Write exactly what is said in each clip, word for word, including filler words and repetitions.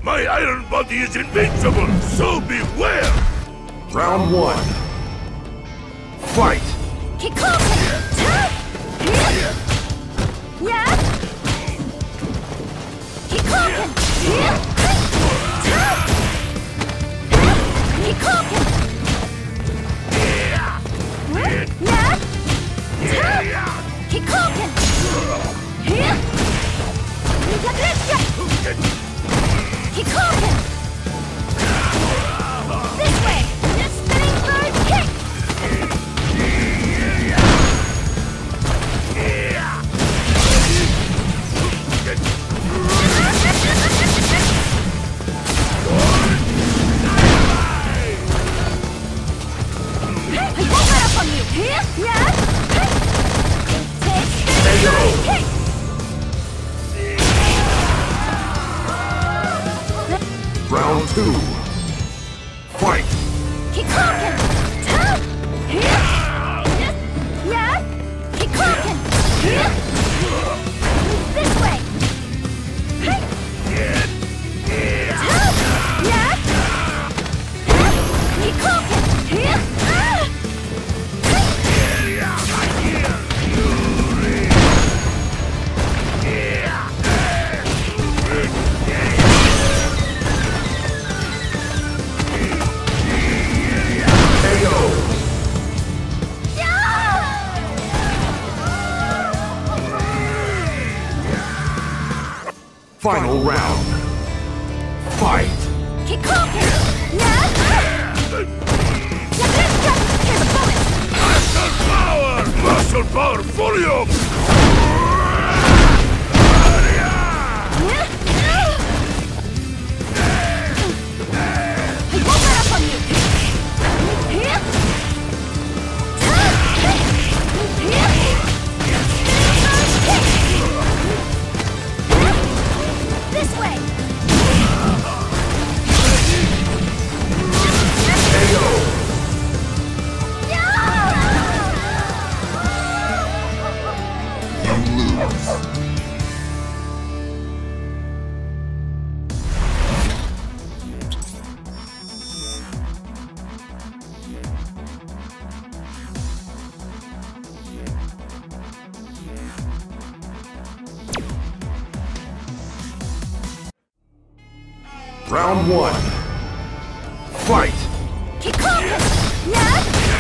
My iron body is invincible, so beware! Round one. Fight! Kikoken! Yeah! Kikoken! Yeah! Kikoken! Yeah! Kikoken! Yeah! Kikoken! This way! Spinning bird kick! I won't let up on you! Yeah! Take spinning bird kick! Round two. Fight! Kikoken! Yeah! Kikoken! This way! Yeah! Kikoken! Final round. Fight! Kikoken! Yeah! Here's a bonus! Muscle power! Muscle power, Folio! I won't let up on you! This way! Round one. Fight! Kikoken! Yeah!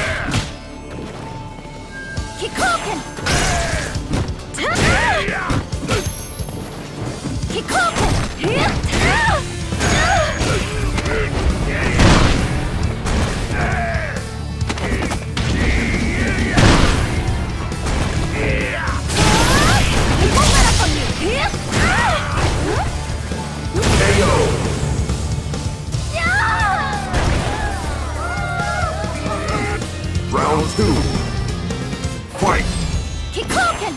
Kikoken! Kikoken! I won't let up on you! K O! Round two. Fight! Kikoken!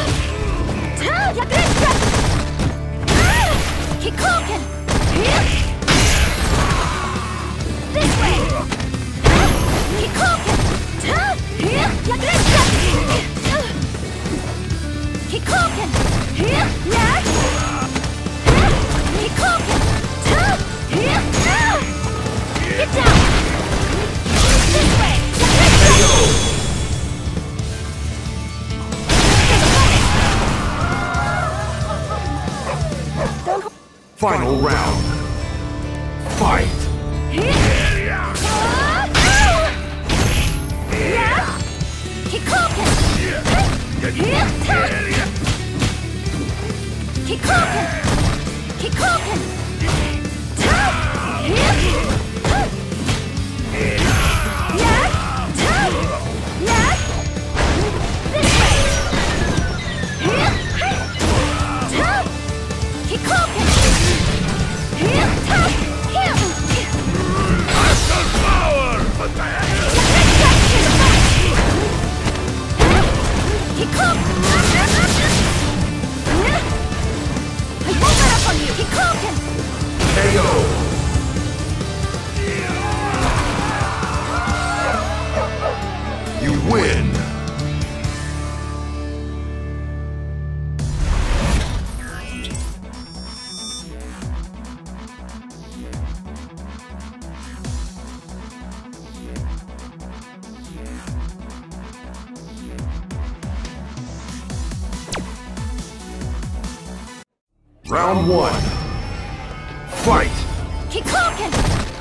Kikoken! This way! Kikoken! Kikoken! Kikoken! Get down! This way! Final round. Fight! Yeah! Kikoken! Kikoken! Kikoken! Muscle power! What the heck? I won't let up on you! Kikoken! K O! Round one. Fight! Kikoken!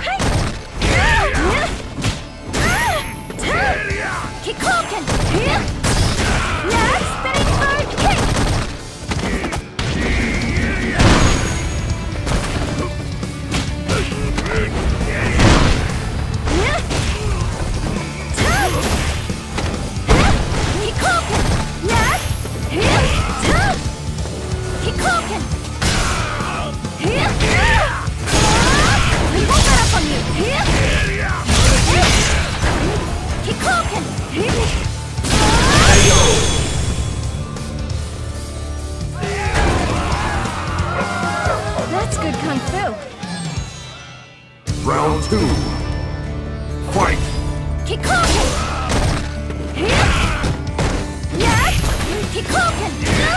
Kikoken! Yeah, spinning bird kick! Kikoken! Yeah! Kikoken! I won't let up on you! Kikoken! That's good kung fu. Round two. Fight! Kikoken! Yeah! Kikoken!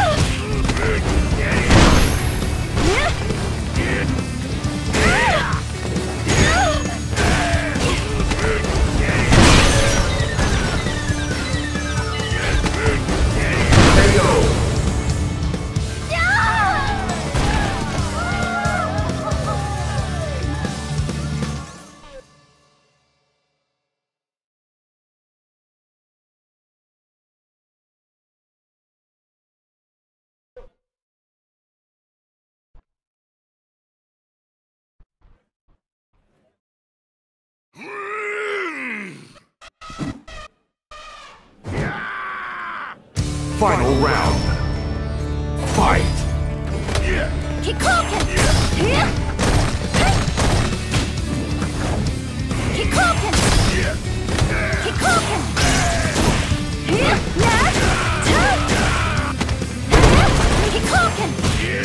Final round. Fight! Kikoken! Kikoken! Kikoken! Yeah! Kikoken!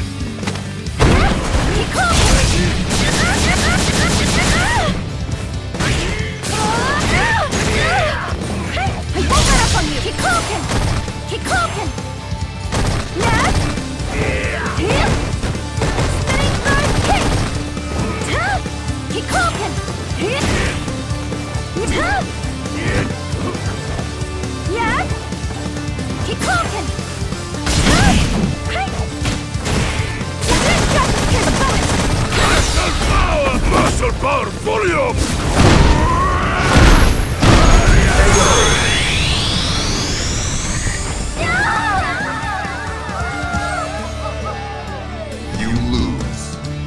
I won't let up on you! Kikoken! Kikoken! Yeah! Spinning bird kick! Kikoken! Yeah! Kikoken! Muscle power! Muscle power volume! You lose.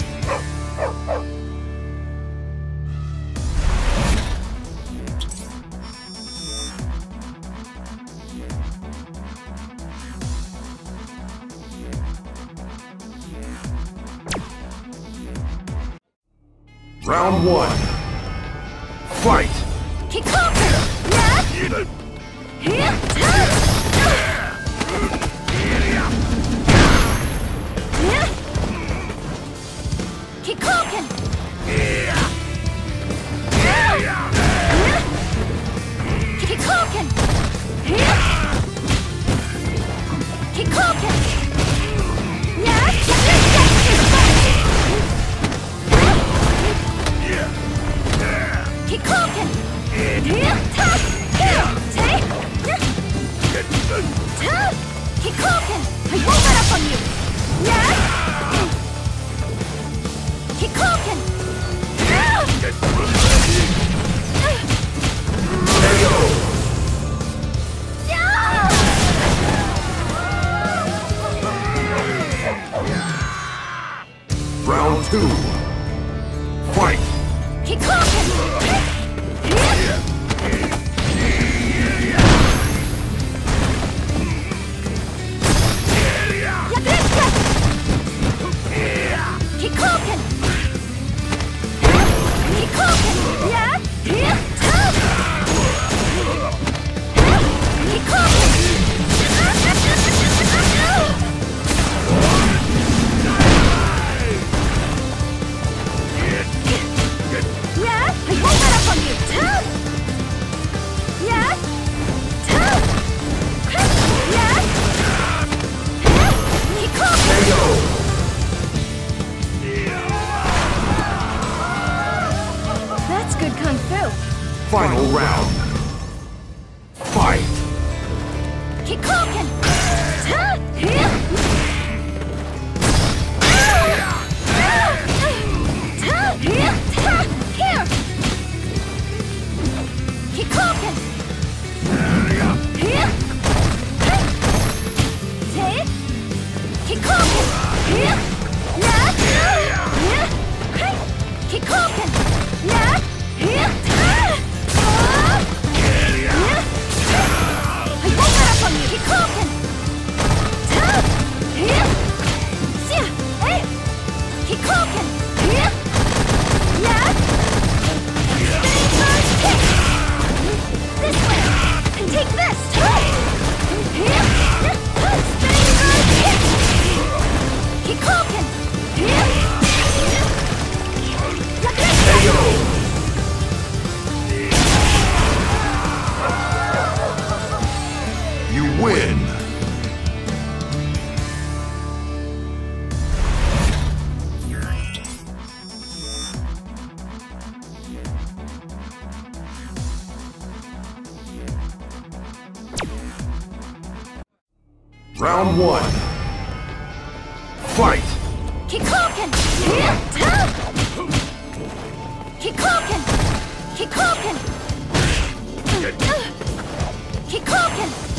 Round one. Fight! Kikoken! Yeah! Yeah! Kikoken! Kikoken! Kikoken! Yeah! Kikoken! Kikoken! I won't let up on you! Yeah! Kikoken! Round two. Fight! Kikoken! Kikoken! Kikoken! Yeah! Kikoken! Yeah! I won't let up on you! Yeah! Yeah! Kikoken! That's good kung fu. Final round. Fight! Kikoken! You win! Round one. Fight! Kikoken! Kikoken! Kikoken! Kikoken!